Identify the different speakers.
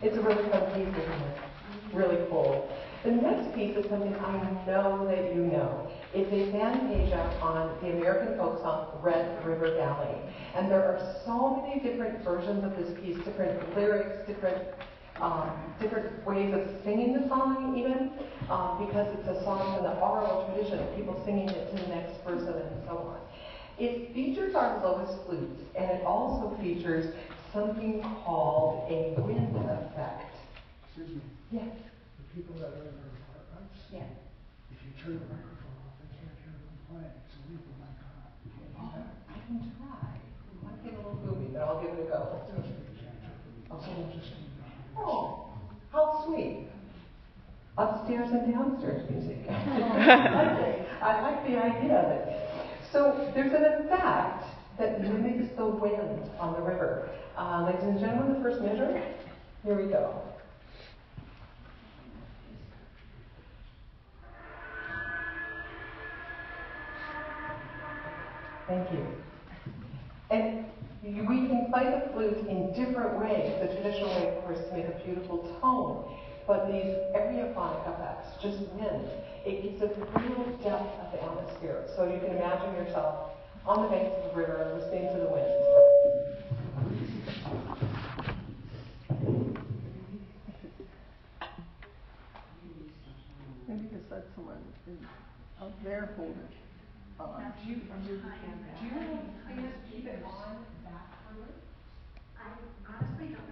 Speaker 1: It's a really fun piece, isn't it? Really cool. The next piece is something I know that you know. It's a fantasia on the American folk song Red River Valley. And there are so many different versions of this piece, different lyrics, different ways of singing the song even, because it's a song from the oral tradition of people singing it to the next person and so on. It features our lowest flutes, and it also features something called a wind effect.
Speaker 2: Excuse me.
Speaker 1: Yes.
Speaker 2: The people that are in their apartments,
Speaker 1: yeah.
Speaker 2: if you turn the microphone off, they can't hear them playing, so leave the mic on.
Speaker 1: I can try. It might get a little boomy, but I'll give it a go. Okay. Oh, how sweet. Upstairs and downstairs music. I like the idea of it. So there's an effect that mimics the wind on the river. Ladies and gentlemen, the first measure. Here we go. Thank you. And we can play the flute in different ways. The traditional way, of course, to make a beautiful tone. But these areophonic effects, just wind, it gives a real depth of the atmosphere. So you can imagine yourself on the banks of the river listening to the wind.
Speaker 3: Maybe just let someone out there hold it.
Speaker 1: Do you want to keep it on back further?
Speaker 4: I honestly don't